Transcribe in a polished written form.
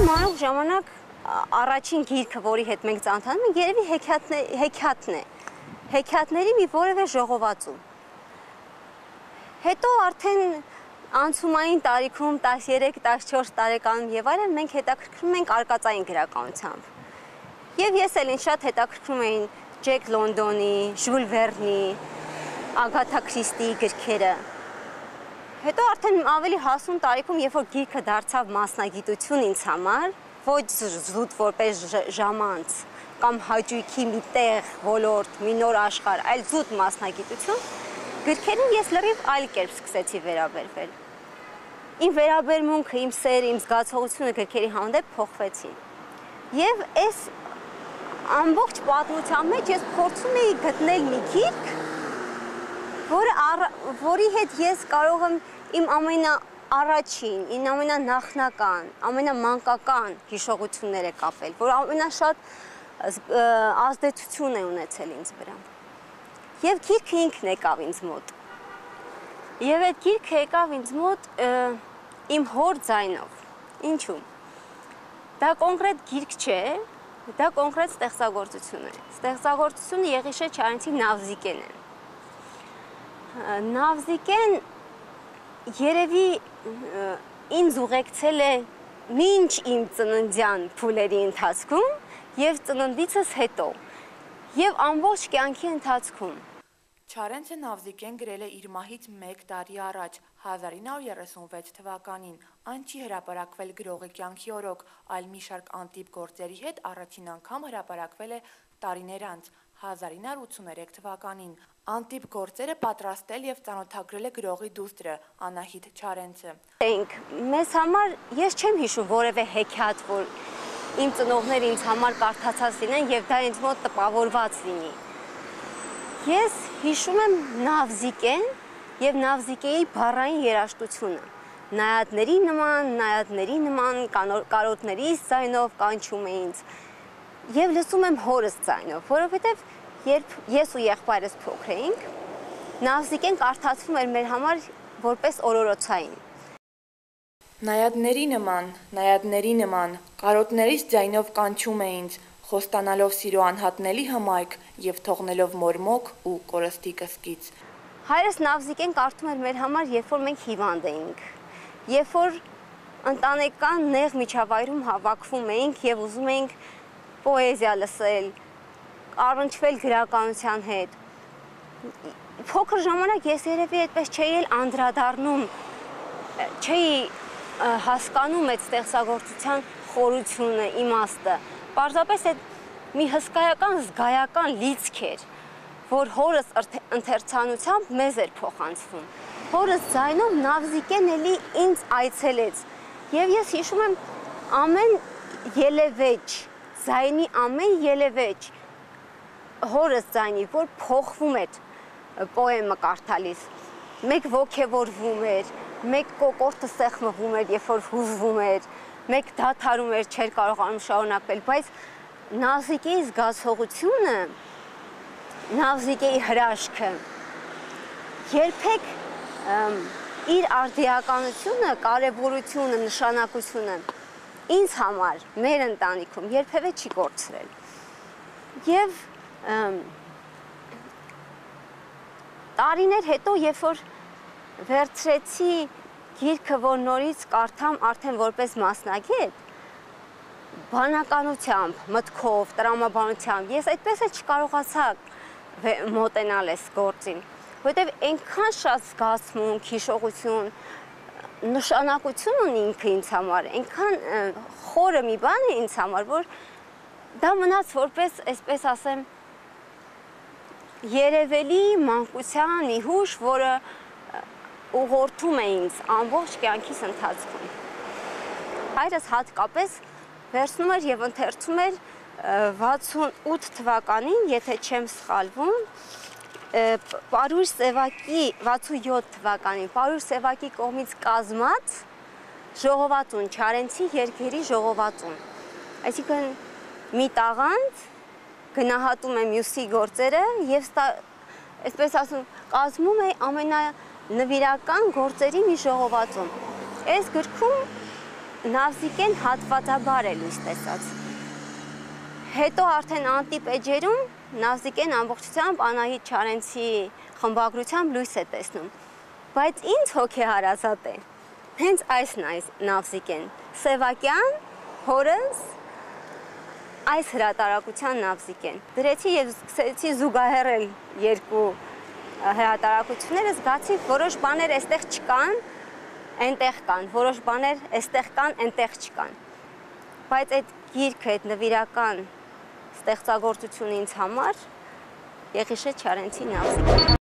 մանուկ ժամանակ առաջին գիրքը, որի հետ մենք ծանոթանում ենք, երևի հեքիաթն է։ Հեքիաթների մի որևէ ժողովածու։ Հետո արդեն անցումային տարիքում 13-14 տարեկանում եւ այլն մենք հետաքրքրում ենք արկածային գրականությամբ։ Եվ ես էլ ինձ շատ հետաքրքրում էին Ջեք Լոնդոնի, Ժուլ Վերնի, Ագաթա Քրիստիի գրքերը։ Հետո արդեն ավելի հասուն տարիքում, երբ որ գիրքը դարձավ մասնագիտություն ինձ համար, ոչ զուտ որպես ժամանց կամ հաճույքի մի տեղ, ոլորտ, մի նոր աշխարհ, այլ զուտ մասնագիտություն, գրքերին ես լրիվ այլ կերպ սկսեցի վերաբերվել։ Իմ վերաբերմունքը, իմ սերը, իմ զգացողությունը գրքերի հանդեպ փոխվեցին։ Եվ այս ամբողջ պատմության մեջ ես փորձում էի գտնել մի գիրք, որի հետ ես կարող եմ իմ ամենաառաջին, իմ ամենանախնական, ամենամանկական հիշողությունները կապել, որ ամենաշատ ազդեցություն է ունեցել ինձ վրա։ Եվ գիրքը ինքն եկավ ինձ մոտ։ Եվ այդ գիրքը եկավ ինձ մոտ իմ հոր ձայնով։ Ինչու՞։ Դա կոնկրետ գիրք չէ, դա կոնկրետ ստեղծագործություն է։ Ստեղծագործությունը Եղիշե Չարենցի Նավզիկեն է։ Նավզիկեն երևի ինձ ուղեկցել է մինչ իմ ծննդյան փուլերի ընթացքում եւ ծննդիցս հետո եւ ամբողջ կյանքի ընթացքում։ Չարենցը Նավզիկեն գրել է իր մահից 1 տարի առաջ, 1936 թվականին։ Այն չի հրապարակվել գրողի կյանքի օրոք, այլ մի շարք անտիպ գործերի հետ առաջին անգամ հրապարակվել է տարիներ անց, 1983 թվականին։ Անտիպ գործերը պատրաստել եւ ծանոթագրել է գրողի դուստրը Անահիտ Չարենցը։ Մեզ համար ես չեմ հիշում որևէ հեքիաթ, որ իմ ծնողները ինձ համար կարդացած լինեն եւ դա ինձ մոտ տպավորված լինի։ Ես հիշում եմ Նավզիկեն եւ Նավզիկեի բառային երաժշտությունը։ Նայադների նման կարոտների ձայնով կանչում է ինձ։ Եվ լսում եմ հորս ձայնով, որովհետեւ երբ ես ու եղբայրս փոքր էինք, Նավզիկեն կարդացվում էր մեր համար որպես օրորոցային։ Նայադների նման, կարոտներից ձայնով կանչում է ինձ, խոստանալով սիրո անհատնելի հմայք եւ թողնելով մորմոք ու կորստի կսկիծ։ Հայրս Նավզիկեն կարդում էր մեր համար, երբ որ մենք հիվանդ էինք, երբ որ ընտանեկան նեղ միջավայրում հավաքվում էինք եւ ուզում էինք պոեզիա լսել, առնչվել գրականության հետ։ Փոքր ժամանակ ես երևի այդպես չէի էլ անդրադառնում, չէի հասկանում այդ ստեղծագործության խորությունը, իմաստը։ Պարզապես այդ մի հսկայական զգայական լիցք էր, որ հորս ընթերցանությամբ մեզ էր փոխանցվում։ Հորս ձայնով Նավզիկեն էլի ինձ այցելեց։ Եվ ես հիշում եմ ամեն ելևեջ, ձայնի ամեն ելևեջ հորս ձայնի, որ փոխվում էր պոեմը կարդալիս։ Մեկ ոգևորվում էր, մեկ կոկորդը սեղմվում էր, երբ որ հուզվում էր, մեկ դադարում էր, չէր կարողանում շարունակվել, բայց Նավզիկեի զգացողությունը, Նավզիկեի հրաշքը երբեք իր արդիականությունը, կարևորությունը, նշանակությունը ինձ համար, մեր ընտանիքում երբևէ չի կորցրել։ Եվ տարիներ հետո, երբ որ վերցրեցի գիրքը, որ նորից կարդամ արդեն որպես մասնագետ, բանականությամբ, մտքով, տրամաբանությամբ, ես այդպես էլ չկարողացա մոտենալ այս գործին, որտեղ այնքան շատ զգացմունք, հիշողություն, նշանակություն ունի ինքը ինձ համար, այնքան խորը մի բան է ինձ համար, որ դա մնաց որպես, այսպես ասեմ, երևելի մանկության մի հուշ, որը ուղղորդում է ինձ ամբողջ կյանքիս ընթացքում։ Հայրս հատկապես վերցնում էր եւ ընթերցում էր 68 թվականին, եթե չեմ սխալվում, Պարուր Սևակի 67 թվականին Պարուր Սևակի կողմից կազմած ժողովածուն, Չարենցի երգերի ժողովածուն։ Այսինքն մի տաղանդ գնահատում է մյուսի գործերը եւ այսպես ասում կազմում է ամենանվիրական գործերի մի ժողովածուն։ Այս գրքում Նավզիկեն հատվածաբար է լույս տեսած։ Հետո արդեն անտիպ էջերում Նավզիկեն ամբողջությամբ Անահիտ Չարենցի խմբագրությամբ լույս է տեսնում։ Բայց ինձ հոգեհարազատ է հենց այս Նավզիկեն, Սևակյան, հորս, այս հրատարակության Նավզիկեն։ Դրեցի և սկսեցի զուգահեռել երկու հրատարակությունները, զգացի որոշ բաներ այստեղ չկան, այնտեղ կան, որոշ բաներ այստեղ կան, այնտեղ չկան։ Բայց այդ գիրքը, այդ նվիրական ստեղծագործությունը ինձ համար Եղիշե Չարենցի Նավզիկեն։